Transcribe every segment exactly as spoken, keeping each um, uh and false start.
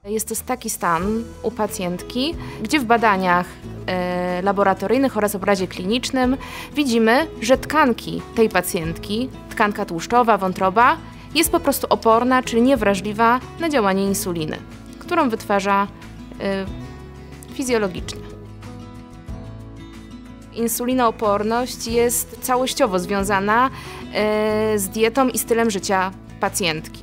Jest to taki stan u pacjentki, gdzie w badaniach e, laboratoryjnych oraz obrazie klinicznym widzimy, że tkanki tej pacjentki, tkanka tłuszczowa, wątroba, jest po prostu oporna, czyli niewrażliwa na działanie insuliny, którą wytwarza e, fizjologicznie. Insulinooporność jest całościowo związana e, z dietą i stylem życia pacjentki.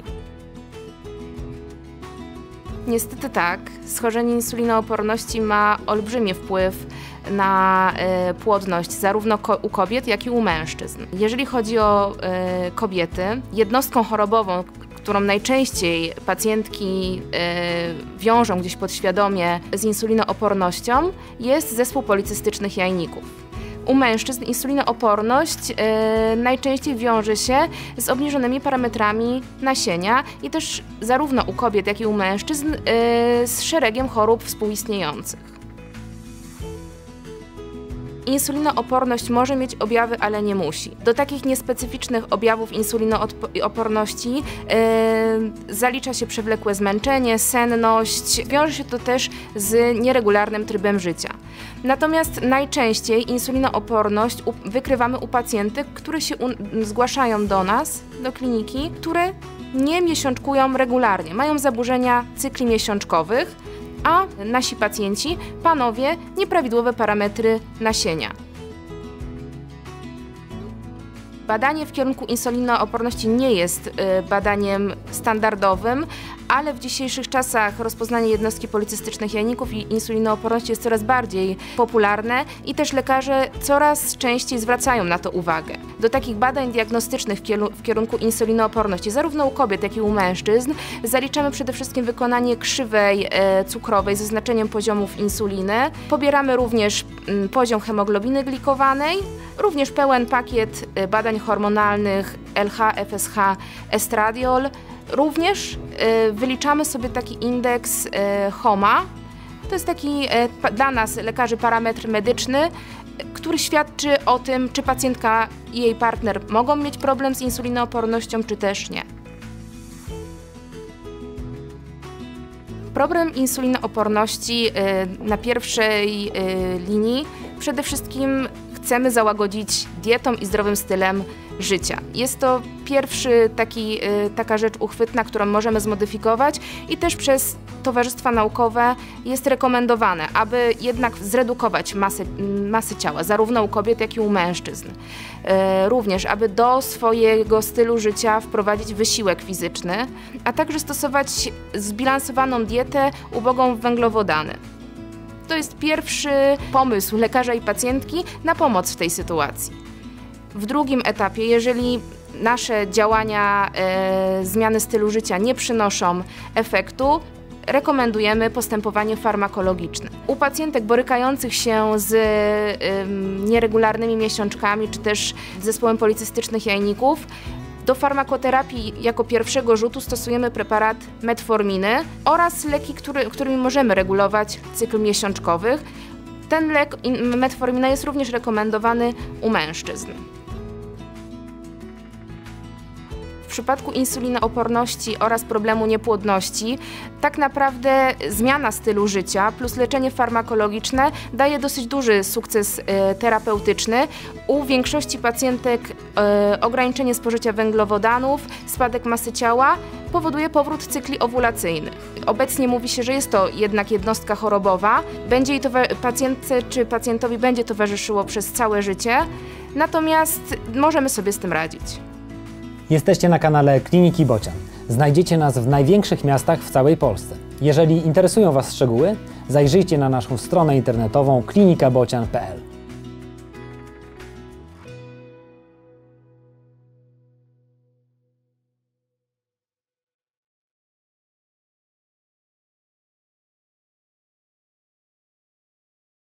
Niestety tak, schorzenie insulinooporności ma olbrzymi wpływ na y, płodność zarówno ko u kobiet, jak i u mężczyzn. Jeżeli chodzi o y, kobiety, jednostką chorobową, którą najczęściej pacjentki y, wiążą gdzieś podświadomie z insulinoopornością, jest zespół policystycznych jajników. U mężczyzn insulinooporność yy, najczęściej wiąże się z obniżonymi parametrami nasienia i też zarówno u kobiet, jak i u mężczyzn yy, z szeregiem chorób współistniejących. Insulinooporność może mieć objawy, ale nie musi. Do takich niespecyficznych objawów insulinooporności yy, zalicza się przewlekłe zmęczenie, senność. Wiąże się to też z nieregularnym trybem życia. Natomiast najczęściej insulinooporność wykrywamy u pacjentek, które się zgłaszają do nas, do kliniki, które nie miesiączkują regularnie, mają zaburzenia cykli miesiączkowych, a nasi pacjenci, panowie, nieprawidłowe parametry nasienia. Badanie w kierunku insulinooporności nie jest badaniem standardowym, ale w dzisiejszych czasach rozpoznanie jednostki policystycznych jajników i insulinooporności jest coraz bardziej popularne i też lekarze coraz częściej zwracają na to uwagę. Do takich badań diagnostycznych w kierunku insulinooporności, zarówno u kobiet, jak i u mężczyzn, zaliczamy przede wszystkim wykonanie krzywej cukrowej ze znaczeniem poziomów insuliny. Pobieramy również poziom hemoglobiny glikowanej, również pełen pakiet badań hormonalnych L H, F S H, estradiol. Również y, wyliczamy sobie taki indeks y, HOMA. To jest taki y, dla nas, lekarzy, parametr medyczny, y, który świadczy o tym, czy pacjentka i jej partner mogą mieć problem z insulinoopornością, czy też nie. Problem insulinooporności y, na pierwszej y, linii przede wszystkim chcemy załagodzić dietą i zdrowym stylem życia. Jest to pierwszy taki, taka rzecz uchwytna, którą możemy zmodyfikować i też przez towarzystwa naukowe jest rekomendowane, aby jednak zredukować masę, masę ciała, zarówno u kobiet, jak i u mężczyzn. Również, aby do swojego stylu życia wprowadzić wysiłek fizyczny, a także stosować zbilansowaną dietę ubogą w węglowodany. To jest pierwszy pomysł lekarza i pacjentki na pomoc w tej sytuacji. W drugim etapie, jeżeli nasze działania, e, zmiany stylu życia nie przynoszą efektu, rekomendujemy postępowanie farmakologiczne. U pacjentek borykających się z e, nieregularnymi miesiączkami czy też zespołem policystycznych jajników, do farmakoterapii jako pierwszego rzutu stosujemy preparat metforminy oraz leki, który, którymi możemy regulować cykl miesiączkowych. Ten lek, metformina, jest również rekomendowany u mężczyzn. W przypadku insulinooporności oraz problemu niepłodności tak naprawdę zmiana stylu życia plus leczenie farmakologiczne daje dosyć duży sukces e, terapeutyczny. U większości pacjentek e, ograniczenie spożycia węglowodanów, spadek masy ciała powoduje powrót cykli owulacyjnych. Obecnie mówi się, że jest to jednak jednostka chorobowa, będzie jej pacjentce czy pacjentowi będzie towarzyszyło przez całe życie, natomiast możemy sobie z tym radzić. Jesteście na kanale Kliniki Bocian. Znajdziecie nas w największych miastach w całej Polsce. Jeżeli interesują Was szczegóły, zajrzyjcie na naszą stronę internetową klinika bocian kropka p l.